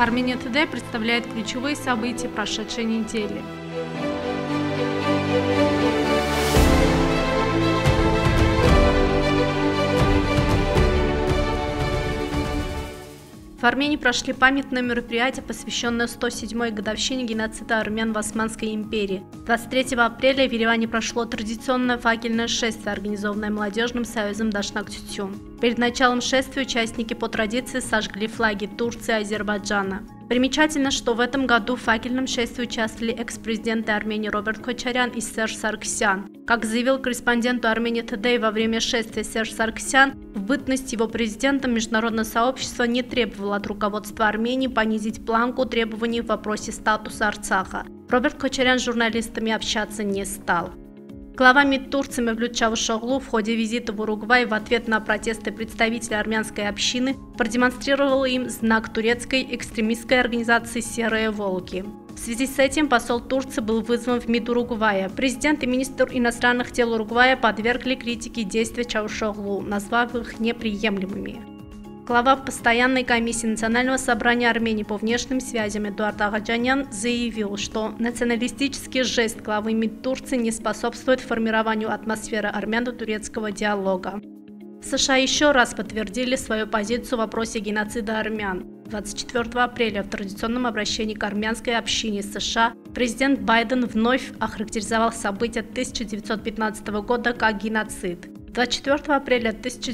Armenia Today представляет ключевые события прошедшей недели. В Армении прошли памятные мероприятия, посвященные 107-й годовщине геноцида армян в Османской империи. 23 апреля в Ереване прошло традиционное факельное шествие, организованное молодежным союзом Дашнак Тютюн. Перед началом шествия участники по традиции сожгли флаги Турции и Азербайджана. Примечательно, что в этом году в факельном шествии участвовали экс-президенты Армении Роберт Кочарян и Серж Сарксян. Как заявил корреспонденту Armenia Today во время шествия Серж Сарксян, в бытность его президентом международное сообщество не требовало от руководства Армении понизить планку требований в вопросе статуса Арцаха. Роберт Кочарян с журналистами общаться не стал. Глава МИД Турции Мевлют Чавушоглу в ходе визита в Уругвай в ответ на протесты представителей армянской общины продемонстрировал им знак турецкой экстремистской организации «Серые волки». В связи с этим посол Турции был вызван в МИД Уругвая. Президент и министр иностранных дел Уругвая подвергли критике действия Чавушоглу, назвав их неприемлемыми. Глава постоянной комиссии Национального собрания Армении по внешним связям Эдуард Агаджанян заявил, что националистический жест главы МИД Турции не способствует формированию атмосферы армяно-турецкого диалога. США еще раз подтвердили свою позицию в вопросе геноцида армян. 24 апреля в традиционном обращении к армянской общине США президент Байден вновь охарактеризовал события 1915 года как геноцид. 24 апреля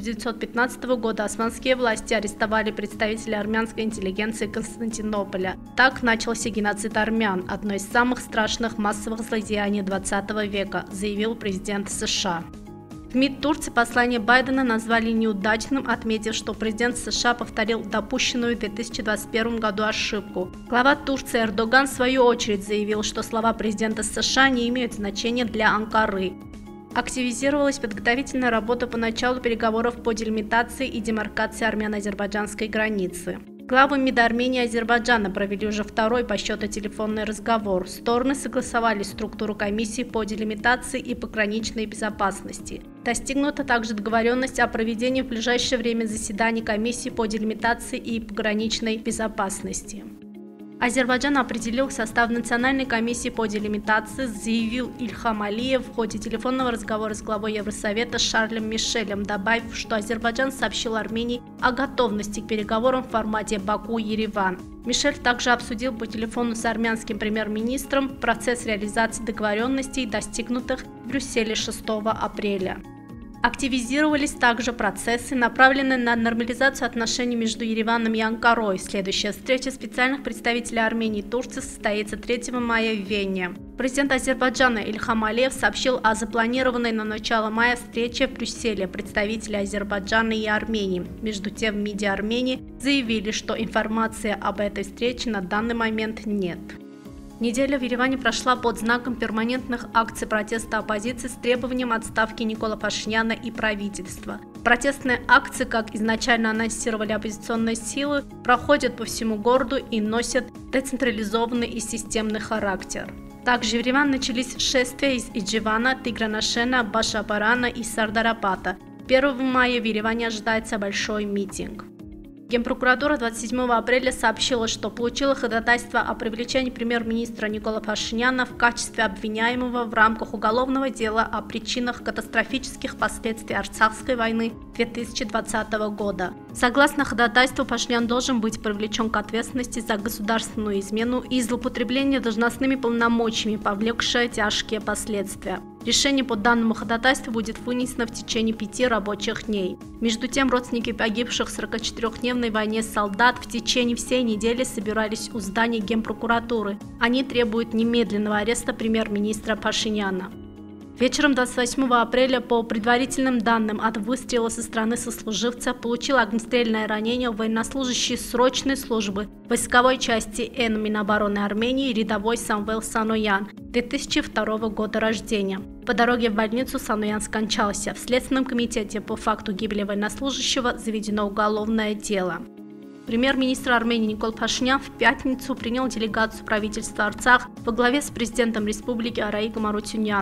1915 года османские власти арестовали представителей армянской интеллигенции Константинополя. Так начался геноцид армян, одно из самых страшных массовых злодеяний 20 века, заявил президент США. В МИД Турции послание Байдена назвали неудачным, отметив, что президент США повторил допущенную в 2021 году ошибку. Глава Турции Эрдоган в свою очередь заявил, что слова президента США не имеют значения для Анкары. Активизировалась подготовительная работа по началу переговоров по делимитации и демаркации армяно-азербайджанской границы. Главы МИД Армении и Азербайджана провели уже второй по счету телефонный разговор. Стороны согласовали структуру комиссии по делимитации и пограничной безопасности. Достигнута также договоренность о проведении в ближайшее время заседаний комиссии по делимитации и пограничной безопасности. Азербайджан определил состав Национальной комиссии по делимитации, заявил Ильхам Алиев в ходе телефонного разговора с главой Евросовета Шарлем Мишелем, добавив, что Азербайджан сообщил Армении о готовности к переговорам в формате Баку-Ереван. Мишель также обсудил по телефону с армянским премьер-министром процесс реализации договоренностей, достигнутых в Брюсселе 6 апреля. Активизировались также процессы, направленные на нормализацию отношений между Ереваном и Анкарой. Следующая встреча специальных представителей Армении и Турции состоится 3 мая в Вене. Президент Азербайджана Ильхам Алиев сообщил о запланированной на начало мая встрече в Брюсселе представителей Азербайджана и Армении. Между тем, в МИДе Армении заявили, что информации об этой встрече на данный момент нет. Неделя в Ереване прошла под знаком перманентных акций протеста оппозиции с требованием отставки Никола Пашиняна и правительства. Протестные акции, как изначально анонсировали оппозиционные силы, проходят по всему городу и носят децентрализованный и системный характер. Также в Ереван начались шествия из Идживана, Тигранашена, Башапарана и Сардарапата. 1 мая в Ереване ожидается большой митинг. Генпрокуратура 27 апреля сообщила, что получила ходатайство о привлечении премьер-министра Никола Пашиняна в качестве обвиняемого в рамках уголовного дела о причинах катастрофических последствий Арцахской войны 2020 года. Согласно ходатайству, Пашинян должен быть привлечен к ответственности за государственную измену и злоупотребление должностными полномочиями, повлекшее тяжкие последствия. Решение по данному ходатайству будет вынесено в течение 5 рабочих дней. Между тем, родственники погибших в 44-дневной войне солдат в течение всей недели собирались у здания Генпрокуратуры. Они требуют немедленного ареста премьер-министра Пашиняна. Вечером 28 апреля, по предварительным данным, от выстрела со стороны сослуживца получил огнестрельное ранение военнослужащий срочной службы войсковой части Н Минобороны Армении рядовой Самвел Саноян, 2002 года рождения. По дороге в больницу Саноян скончался. В Следственном комитете по факту гибели военнослужащего заведено уголовное дело. Премьер-министр Армении Никол Пашинян в пятницу принял делегацию правительства Арцах во главе с президентом республики Араигом Арутюняном.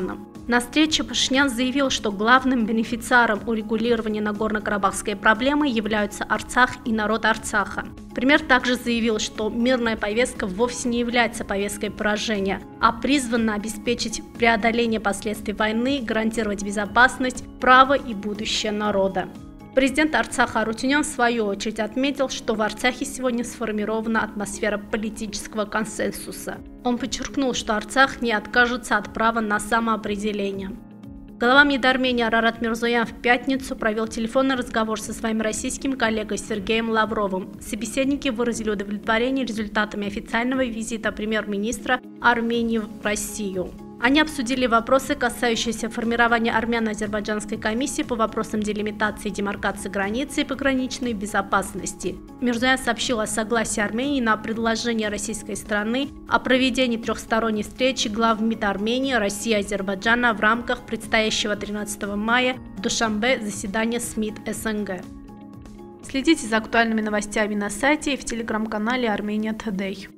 На встрече Пашинян заявил, что главным бенефициаром урегулирования Нагорно-Карабахской проблемы являются Арцах и народ Арцаха. Премьер также заявил, что мирная повестка вовсе не является повесткой поражения, а призвана обеспечить преодоление последствий войны, гарантировать безопасность, право и будущее народа. Президент Арцаха Арутюнян в свою очередь отметил, что в Арцахе сегодня сформирована атмосфера политического консенсуса. Он подчеркнул, что Арцах не откажется от права на самоопределение. Глава МИД Армении Арарат Мирзоян в пятницу провел телефонный разговор со своим российским коллегой Сергеем Лавровым. Собеседники выразили удовлетворение результатами официального визита премьер-министра Армении в Россию. Они обсудили вопросы, касающиеся формирования армяно-азербайджанской комиссии по вопросам делимитации и демаркации границы и пограничной безопасности. Мирзоян сообщил о согласии Армении на предложение российской стороны о проведении трехсторонней встречи глав МИД Армении, России и Азербайджана в рамках предстоящего 13 мая в Душанбе заседания СМИД СНГ. Следите за актуальными новостями на сайте и в телеграм-канале Armenia Today.